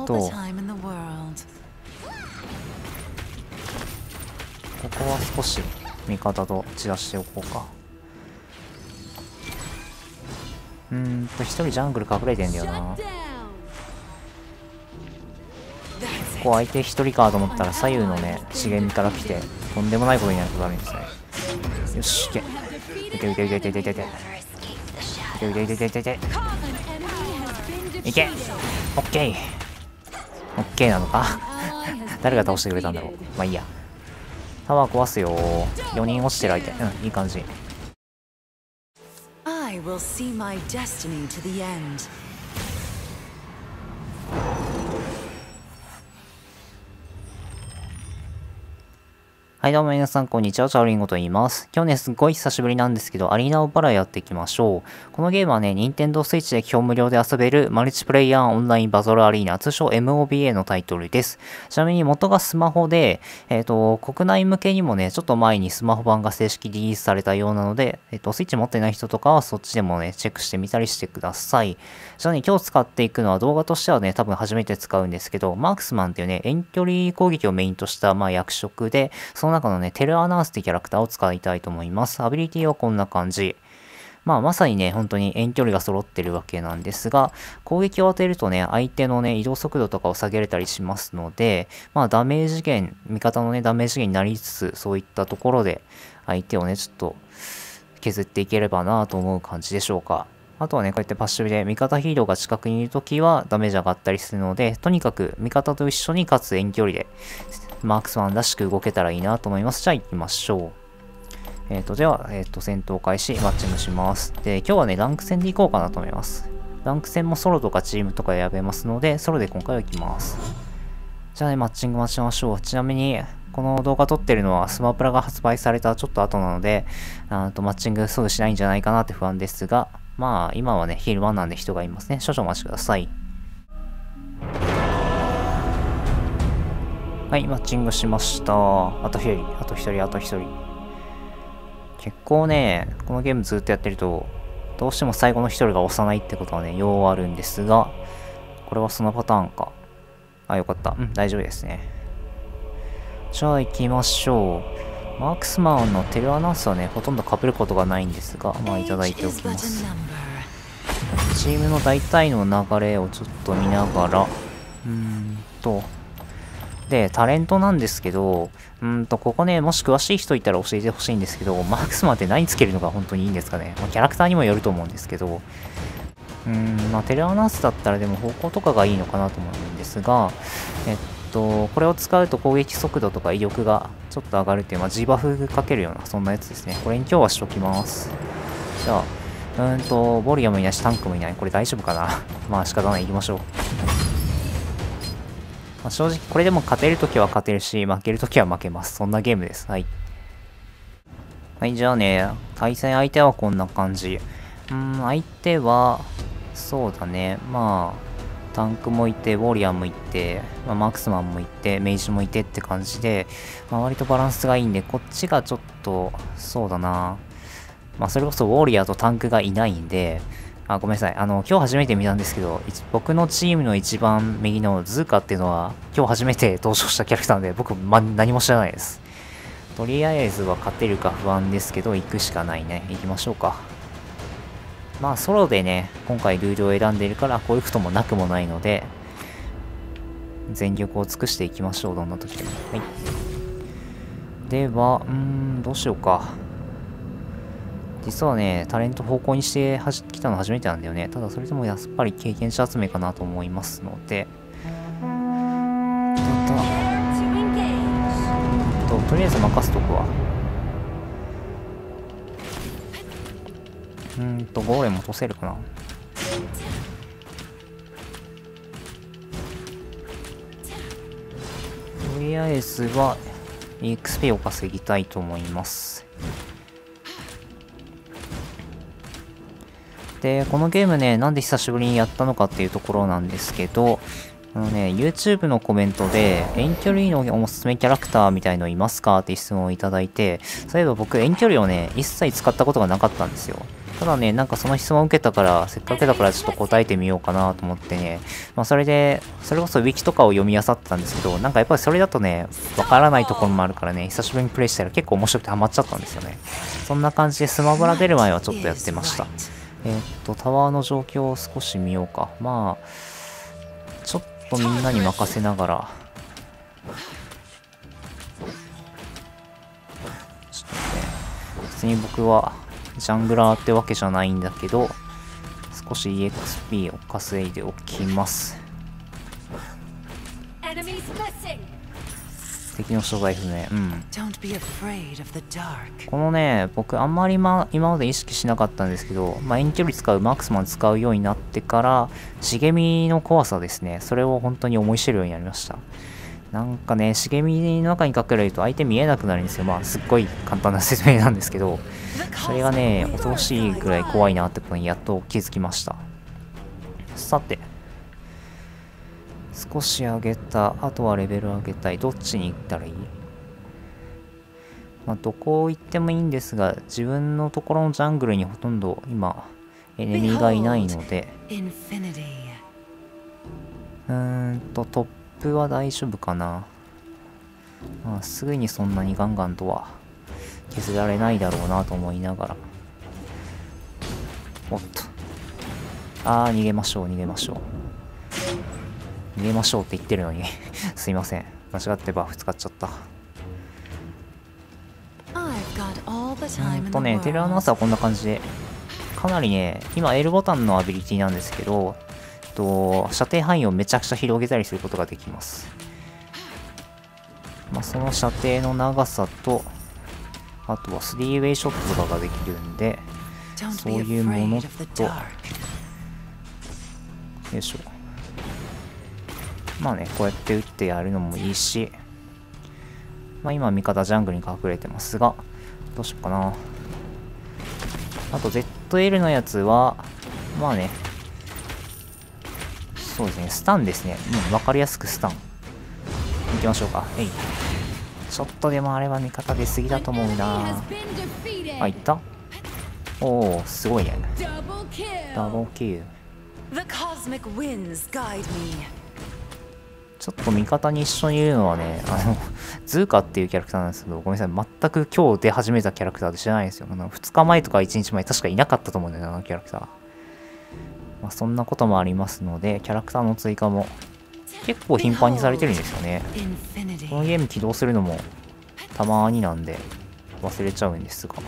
ここは少し味方と散らしておこうか。一人ジャングル隠れてんだよな。ここ相手一人かと思ったら左右のね茂みから来てとんでもないことになることあるんですね。よし、いけいけいけいけいけいけいけいけいけいけいけいけいけいけいけ、オッケーオッケーなのか誰が倒してくれたんだろう。まあいいや。タワー壊すよ。4人落ちてる相手。いい感じ。 I will see my destiny to the end. はいどうも皆さんこんにちは、チャオリンゴと言います。今日ね、すっごい久しぶりなんですけど、アリーナオパラやっていきましょう。このゲームはね、Nintendo Switch で基本無料で遊べるマルチプレイヤーオンラインバトルアリーナ、通称 MOBA のタイトルです。ちなみに元がスマホで、国内向けにもね、ちょっと前にスマホ版が正式リリースされたようなので、Switch 持ってない人とかはそっちでもね、チェックしてみたりしてください。じゃあね、今日使っていくのは動画としてはね、多分初めて使うんですけど、マークスマンっていうね、遠距離攻撃をメインとした、役職で、その中のね、テルアナウンスってキャラクターを使いたいと思います。アビリティはこんな感じ。まさにね、本当に遠距離が揃ってるわけなんですが、攻撃を当てるとね、相手のね、移動速度とかを下げれたりしますので、ダメージ減、味方のね、ダメージ減になりつつ、そういったところで、相手をね、ちょっと、削っていければなと思う感じでしょうか。あとはね、こうやってパッシブで味方ヒーローが近くにいるときはダメージ上がったりするので、とにかく味方と一緒にかつ遠距離で、マークスマンらしく動けたらいいなと思います。じゃあ行きましょう。では、戦闘開始、マッチングします。で、今日はね、ランク戦で行こうかなと思います。ランク戦もソロとかチームとか選べますので、ソロで今回は行きます。じゃあね、マッチング待ちましょう。ちなみに、この動画撮ってるのはスマプラが発売されたちょっと後なので、マッチングすぐしないんじゃないかなって不安ですが、今はね、昼間なんで人がいますね。少々お待ちください。はい、マッチングしました。あと1人、あと1人、あと1人。結構ね、このゲームずっとやってると、どうしても最後の1人が押さないってことはね、ようあるんですが、これはそのパターンか。あ、よかった。大丈夫ですね。じゃあ行きましょう。マークスマンのテレアナウンスはね、ほとんど被ることがないんですが、いただいておきます。チームの大体の流れをちょっと見ながら、で、タレントなんですけど、ここね、もし詳しい人いたら教えてほしいんですけど、マークスマンって何つけるのが本当にいいんですかね。キャラクターにもよると思うんですけど、テレアナウンスだったらでも方向とかがいいのかなと思うんですが、これを使うと攻撃速度とか威力がちょっと上がるっていう、G バフかけるような、そんなやつですね。これに今日はしときます。じゃあ、ボリアもいないし、タンクもいない。これ大丈夫かな仕方ない。行きましょう。正直、これでも勝てるときは勝てるし、負けるときは負けます。そんなゲームです。はい。はい、じゃあね、対戦相手はこんな感じ。相手は、そうだね、タンクもいて、ウォリアーもいて、マークスマンもいて、メイジもいてって感じで、割とバランスがいいんで、こっちがちょっと、そうだな。それこそウォリアーとタンクがいないんで、ごめんなさい。今日初めて見たんですけど、僕のチームの一番右のズーカっていうのは、今日初めて登場したキャラクターなんで、僕、何も知らないです。とりあえずは勝てるか不安ですけど、行くしかないね。行きましょうか。ソロでね、今回ルールを選んでいるから、こういうこともなくもないので、全力を尽くしていきましょう、どんな時でも。はい。では、どうしようか。実はね、タレント方向にしてきたの初めてなんだよね。ただそれでもやっぱり経験者集めかなと思いますので。とりあえず任せとくわ。ゴーレム落とせるかな。とりあえずは EXP を稼ぎたいと思います。で、このゲームね、なんで久しぶりにやったのかっていうところなんですけど、YouTube のコメントで、遠距離のおすすめキャラクターみたいのいますかって質問をいただいて、そういえば僕、遠距離をね、一切使ったことがなかったんですよ。 ただね、なんかその質問受けたから、せっかくだからちょっと答えてみようかなと思ってね、まあそれこそウィキとかを読み漁ってたんですけど、なんかやっぱりそれだとね、わからないところもあるからね、久しぶりにプレイしたら結構面白くてハマっちゃったんですよね。そんな感じでスマブラ出る前はちょっとやってました。タワーの状況を少し見ようか。まあ、ちょっとみんなに任せながら、ちょっとね、別に僕はジャングラーってわけじゃないんだけど、少し EXP を稼いでおきます。敵の所在不明。このね、僕あんまり今まで意識しなかったんですけど、遠距離使うマックスマン使うようになってから、茂みの怖さですね。それを本当に思い知るようになりました。なんかね、茂みの中に隠れると相手見えなくなるんですよ。まあ、すっごい簡単な説明なんですけど、それがね、恐ろしいぐらい怖いなってことにやっと気づきました。さて、少し上げた。あとはレベル上げたい。どっちに行ったらいい？まあ、どこ行ってもいいんですが、自分のところのジャングルにほとんど今、エネミーがいないので、トップは大丈夫かな。まあ、すぐにそんなにガンガンとは削られないだろうなと思いながら。おっと。逃げましょう、逃げましょう。逃げましょうって言ってるのにすいません。間違ってバフ使っちゃった。テレアナウンサーはこんな感じで、かなりね、今 L ボタンのアビリティなんですけど、射程範囲をめちゃくちゃ広げたりすることができます。まあ、その射程の長さと、あとは 3way ショットとかができるんで、そういうものと、よいしょ。まあね、こうやって撃ってやるのもいいし、まあ今味方ジャングルに隠れてますが、どうしようかな。あと ZL のやつは、まあね、そうですね、スタンですね。わかりやすくスタン。行きましょうか。ちょっとでもあれは味方出過ぎだと思うな。あ、いった？おお、すごいね。ダブルキル。ちょっと味方に一緒にいるのはね、ズーカっていうキャラクターなんですけど、ごめんなさい、全く今日出始めたキャラクターで知らないんですよ。2日前とか1日前、確かいなかったと思うんだよな、あのキャラクター。まあ、そんなこともありますので、キャラクターの追加も結構頻繁にされてるんですよね。このゲーム起動するのもたまーになんで忘れちゃうんですが。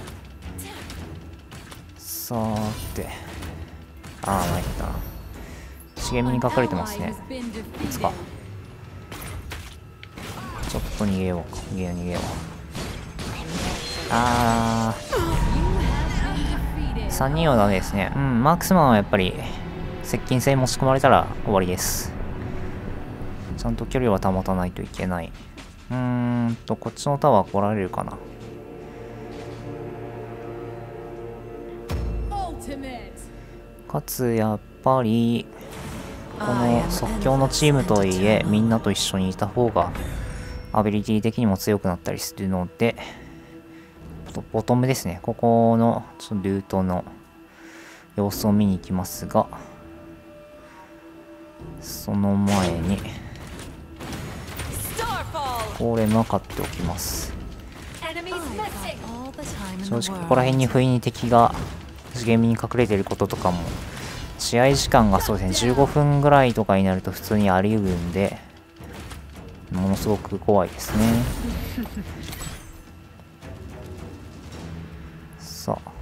さーて。参ったな。茂みに隠れてますね。いつか。ちょっと逃げよう。逃げよう。3人はダメですね。マークスマンはやっぱり接近戦持ち込まれたら終わりです。ちゃんと距離は保たないといけない。こっちのタワー来られるかな。かつ、やっぱり、この即興のチームとはいえ、みんなと一緒にいた方が、アビリティ的にも強くなったりするので、ボトムですね。ここのちょっとルートの様子を見に行きますが、その前に、これも買っておきます。正直ここら辺に不意に敵が茂みに隠れてることとかも、試合時間がそうですね、15分ぐらいとかになると普通にあり得るんで、ものすごく怖いですね。さあ。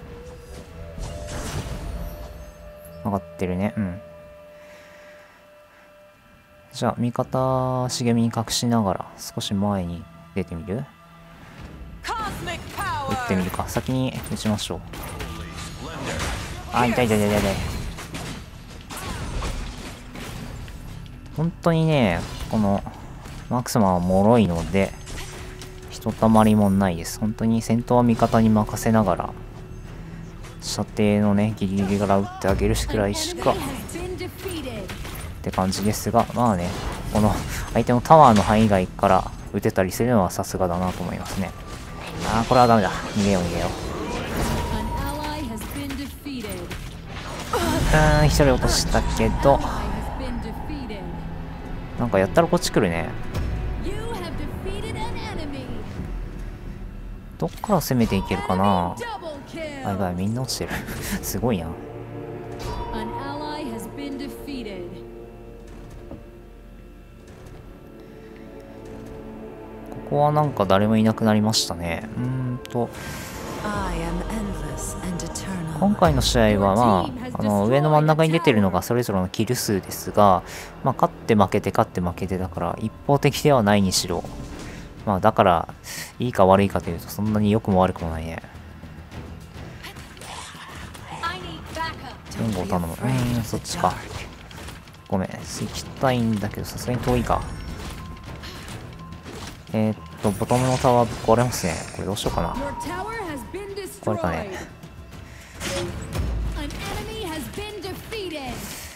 上がってるね。じゃあ、味方、茂みに隠しながら、少し前に出てみる？撃ってみるか。先に撃ちましょう。痛い。本当にね、この、マークスマンは脆いので、ひとたまりもないです。本当に戦闘は味方に任せながら、射程のね、ギリギリから撃ってあげるくらいしか、って感じですが、まあね、この相手のタワーの範囲外から撃てたりするのはさすがだなと思いますね。これはダメだ。逃げよう。 一人落としたけど、 Ally has been defeated. なんかやったらこっち来るね。 You have defeated an enemy. どっから攻めていけるかな。 Double あ、や kill. ばい、みんな落ちてる。すごいな。 An ally has been defeated. ここはなんか誰もいなくなりましたね。 I am endless and eternal. 今回の試合は上の真ん中に出てるのがそれぞれのキル数ですが、まあ勝って負けて勝って負けてだから一方的ではないにしろ、まあだからいいか悪いかというとそんなに良くも悪くもないね。援護を頼む。そっちか。ごめん、行きたいんだけどさすがに遠いか。ボトムのタワーぶっ壊れますね。これどうしようかな。 Your tower has been 壊れ destroyed. たね。 An enemy has been defeated.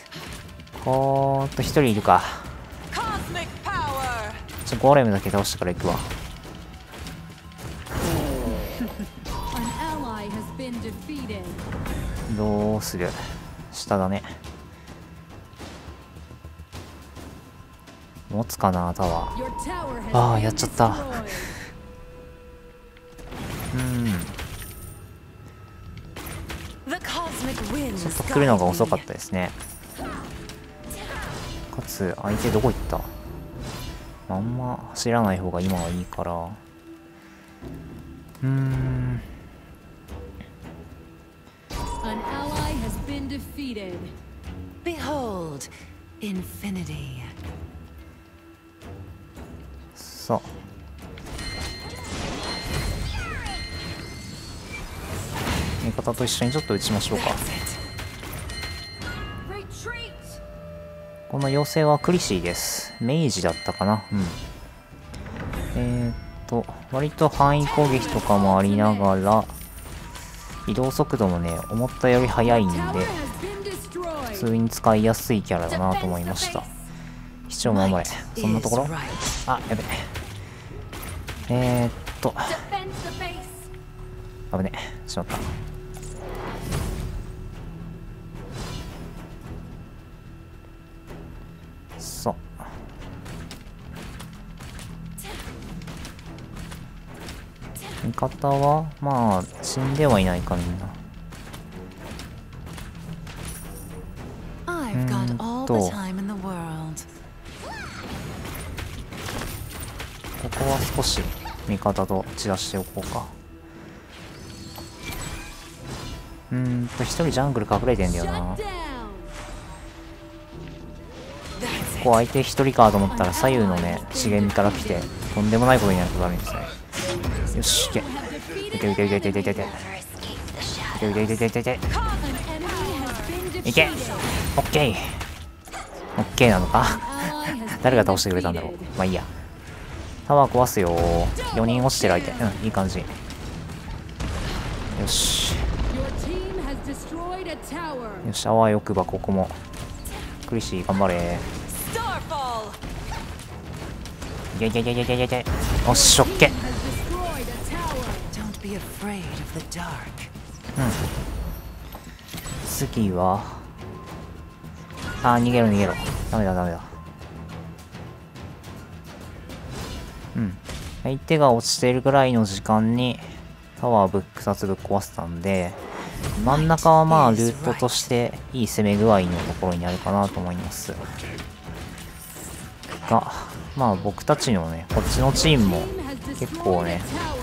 一人いるか。 Cosmic power. ゴーレムだけ倒してから行くわ。 An ally has been defeated. どうする？下だね。持つかな、タワー。 Your tower has ああ、 been やっちゃった。 destroyed. The cosmic wind ちょっ is と来るのが guiding 遅かっ me. たですね。かつ、相手どこ行った？あんま走らない方が今はいいから。 An ally has been defeated. Behold, infinity. さあ。味方と一緒にちょっと打ちましょうか。 That's it. Retreat. この妖精はクリシーです。明治だったかな。割と範囲攻撃とかもありながら、移動速度もね、思ったより速いんで、 Tower has been destroyed. 普通に使いやすいキャラだなと思いました。基地を守れ。そんなところ？ Is right. あ、やべ。 Defend the base. 危ね。しまった。そう。味方はまあ死んではいないかみんな。 I've got all the to. time in the world. ここは少し味方と散らしておこうか。一人ジャングル隠れてんだよ Shut な。 down. ここ相手一人かと思ったら左右のね茂みから来てとんでもないことになることあるんですね。よし、いけ。い Have defeated けいけいけいけいけいけいけいけいけいけいけいけいけ an enemy has been いけ。 defeated. オッケー。オッケーなのか Ally has 誰が been 倒してくれたんだろう。 defeated. まあいいや。タワー壊すよ。4人落ちてる相手。いい感じ。よし。 Your team has destroyed a tower. よし、あわよくばここも。クリシー頑張れ。 Starfall. いけいけいけいけいけいけ。おっし、オッケー。 Has destroyed a tower. Don't be afraid of the dark. 次は逃げろ逃げろ。ダメだダメだ。相手が落ちているぐらいの時間にタワー2つぶっ壊せたんで、真ん中はまあルートとしていい攻め具合のところになるかなと思いますが、まあ僕たちのねこっちのチームも Team has 結構 destroyed a ね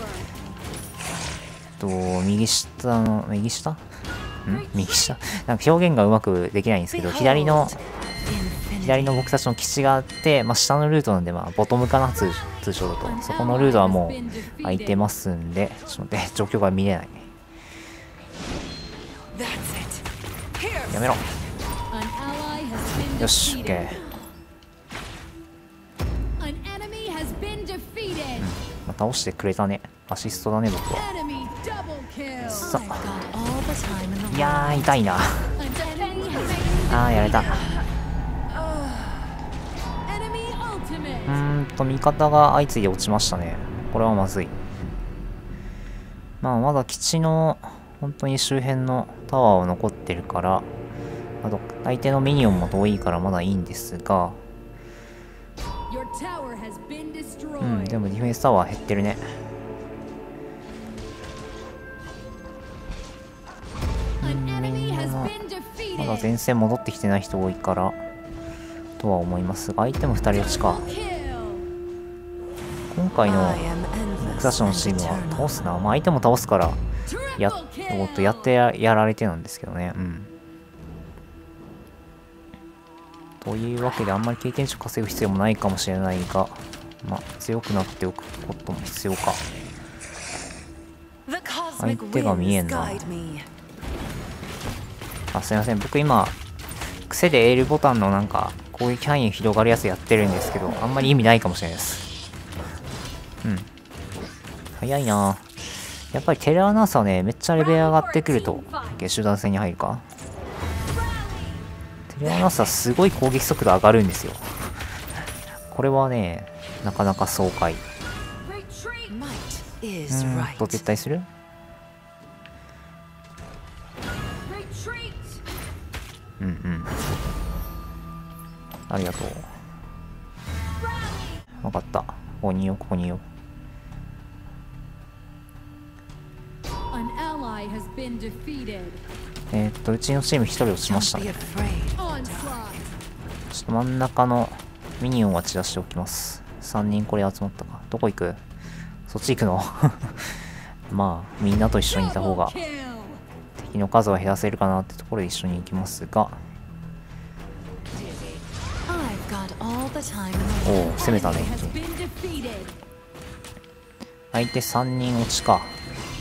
tower. 右下の右下なんか表現がうまくできないんですけど、左の Infinity. 僕たちの基地があって、まあ、下のルートなんで、まあ、ボトムかな、通称だと。そこのルートはもう空いてますんで、ちょっと待って、状況が見れない。 That's it. Here. やめろ。 An ally has been よし、オッケ defeated. ー。 An enemy has been defeated. まあ、倒してくれたね。アシストだね、僕は。 Enemy double kill. So- I've got all the time in the いや world. ー、痛いな。 An enemy has やられた。 enemy ultimate. 味方が相次いで落ちましたね。これはまずい。まあ、まだ基地の、本当に周辺のタワーは残ってるから、 あと、相手のミニオンも遠いからまだいいんですが、 Your tower has been destroyed. うん、でもディフェンスタワー減ってるね。 An enemy has been まだ defeated. 前線戻ってきてない人多いからとは思いますが、相手も2人落ちか。 Kill. 今回の I am 僕 endless たちの and チームは eternal. 倒すな。まあ相手も倒すからや Triple おっとやってやられてなんですけどね。うん。というわけであんまり経験値を稼ぐ必要もないかもしれないが、まあ強くなっておくことも必要か。 The cosmic 相手が見えん winds な。 guide me. あ、すいません。僕今、癖で L ボタンのなんか攻撃範囲広がるやつやってるんですけど、あんまり意味ないかもしれないです。うん。早いな。やっぱりテレアナウンサーね、めっちゃレベル上がってくると、集団戦に入るか。テレアナウンサーすごい攻撃速度上がるんですよ。これはね、なかなか爽快。 Might is 撤 right. 退する？うんうん。ありがとう。わかった。ここにいよう、ここにいよう。 An ally has been defeated. うちのチーム1人落ちました Don't be ね。 afraid. Onslaught. ちょっと真ん中のミニオンは散らしておきます。3人これ集まったか。どこ行く？そっち行くのまあ、みんなと一緒にいた方 Double が kill. 敵の数は減らせるかなってところで一緒に行きますが、 I've got all the time in the おお、攻めたね。 Has been defeated. 相手3人落ちか。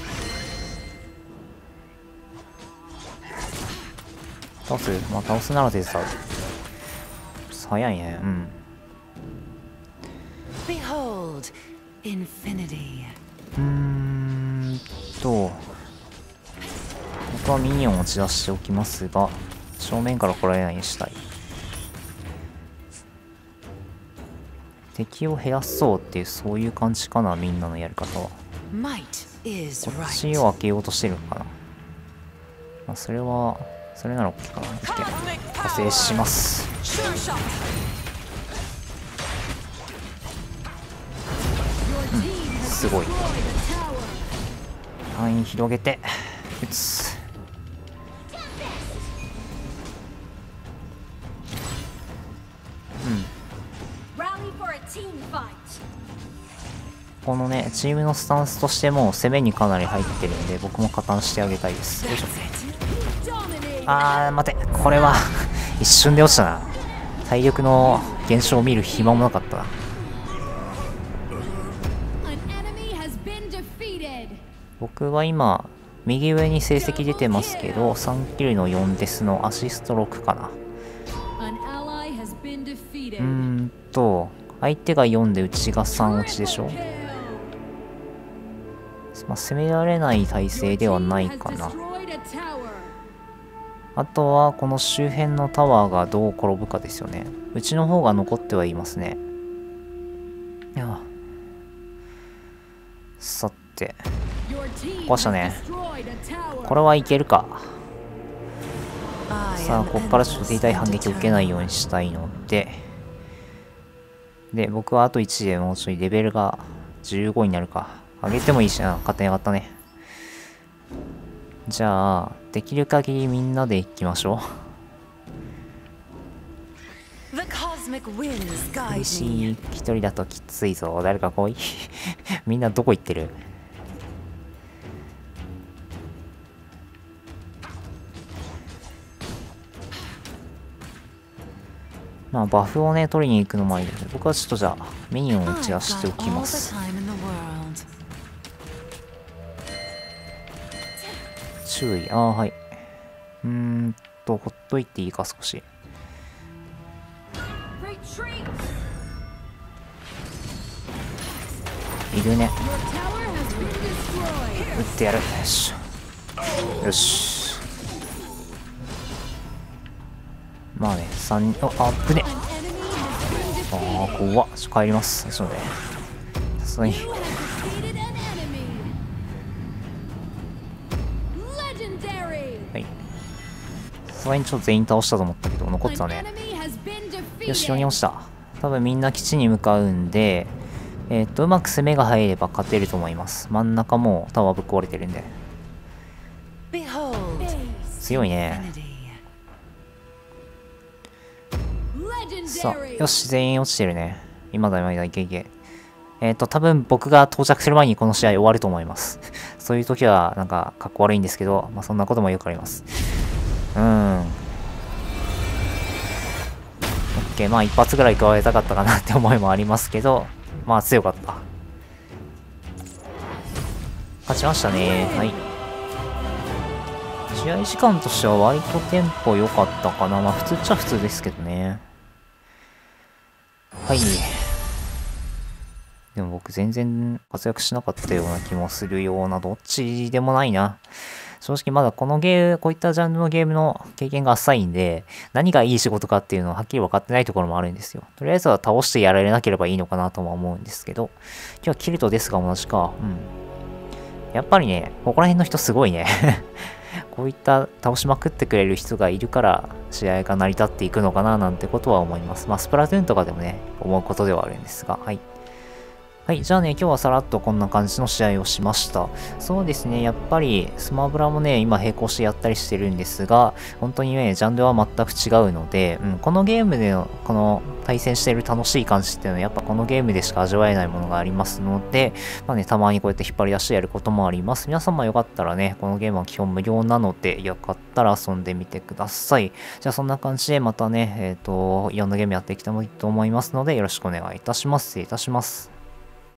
倒す？まあ、倒すなら手伝う。早いね。うん。 Behold, infinity. 僕はミニオンを打ち出しておきますが、正面から来られないようにしたい。敵を減らそうっていう、そういう感じかな、みんなのやり方は。 Might is こっち right. を開けようとしてるのかな。まあ、それなら OK かな。OK。加勢します。 Sure shot. Your team has すごい。 destroyed a tower. 範囲広げて、撃つ。 Rally for a team fight. このね、チームのスタンスとしても攻めにかなり入ってるんで、僕も加担してあげたいです。よいしょ。 Dominate. 待て、これは一瞬で落ちたな。体力の減少を見る暇もなかったな。 An enemy has been defeated. 僕は今、右上に成績出てますけど、3キルの4デスのアシスト6かな。 An ally has been defeated. 相手が4でうちが3落ちでしょ。 Kill. まあ、攻められない体勢ではないかな。 Has destroyed a tower. あとは、この周辺のタワーがどう転ぶかですよね。うちの方が残ってはいますね。いや。さて、 Your team 壊した has ね。 destroyed a tower. これはいけるか。 I さあ、 am ここからちょっと endless 手痛い and 反撃を受けない eternal. ようにしたいので、僕はあと1でもうちょいレベルが15になるか。上げてもいいしな、勝手に上がったね。じゃあ、できる限りみんなで行きましょう。 The cosmic winds 厳 guide し me. い一人だときついぞ。誰か来い。みんなどこ行ってる？まあ、バフをね、取りに行くのもいいので、僕はちょっとじゃあ、ミニオンを打ち I've 出してお got き all ま the す。 time in the world. 注意。はい。ほっといていいか、少し。 Retreat. いるね。 Your tower has been destroyed. 撃ってやる。よし。よし。まあね、3人、ぶね。 An enemy has been defeated. 怖っ。帰ります。ちょっとね。さすがに。 You have defeated an enemy. Legendary. はい。 さすがにちょっと全員倒したと思ったけど、残ってた An ね。 enemy has been defeated. よし、4人落ちた。多分みんな基地に向かうんで、うまく攻めが入れば勝てると思います。真ん中もタワーぶっ壊れてるんで。 Behold 強いね。 infinity. さあ、 Legendary. よし、全員落ちてるね。今だ、いけいけ。多分僕が到着する前にこの試合終わると思います。そういう時は、なんか、かっこ悪いんですけど、まあそんなこともよくあります。OK、まあ一発ぐらい加えたかったかなって思いもありますけど、まあ強かった。勝ちましたね。はい。試合時間としては割とテンポ良かったかな。まあ普通っちゃ普通ですけどね。はい。でも僕全然活躍しなかったような気もするような、どっちでもないな。正直まだこういったジャンルのゲームの経験が浅いんで、何がいい仕事かっていうのははっきり分かってないところもあるんですよ。とりあえずは倒してやられなければいいのかなとも思うんですけど、今日はキルトですが同じか。やっぱりね、ここら辺の人すごいね。こういった倒しまくってくれる人がいるから試合が成り立っていくのかななんてことは思います。まあスプラトゥーンとかでもね、思うことではあるんですが、はい。はい、じゃあね、今日はさらっとこんな感じの試合をしました。そうですね、やっぱりスマブラもね、今並行してやったりしてるんですが、本当にね、ジャンルは全く違うので、このゲームでの、この対戦してる楽しい感じっていうのは、やっぱこのゲームでしか味わえないものがありますので、まあね、たまにこうやって引っ張り出してやることもあります。皆様よかったらね、このゲームは基本無料なので、よかったら遊んでみてください。じゃあそんな感じでまたね、いろんなゲームやっていきたいと思いますので、よろしくお願いいたします。失礼いたします。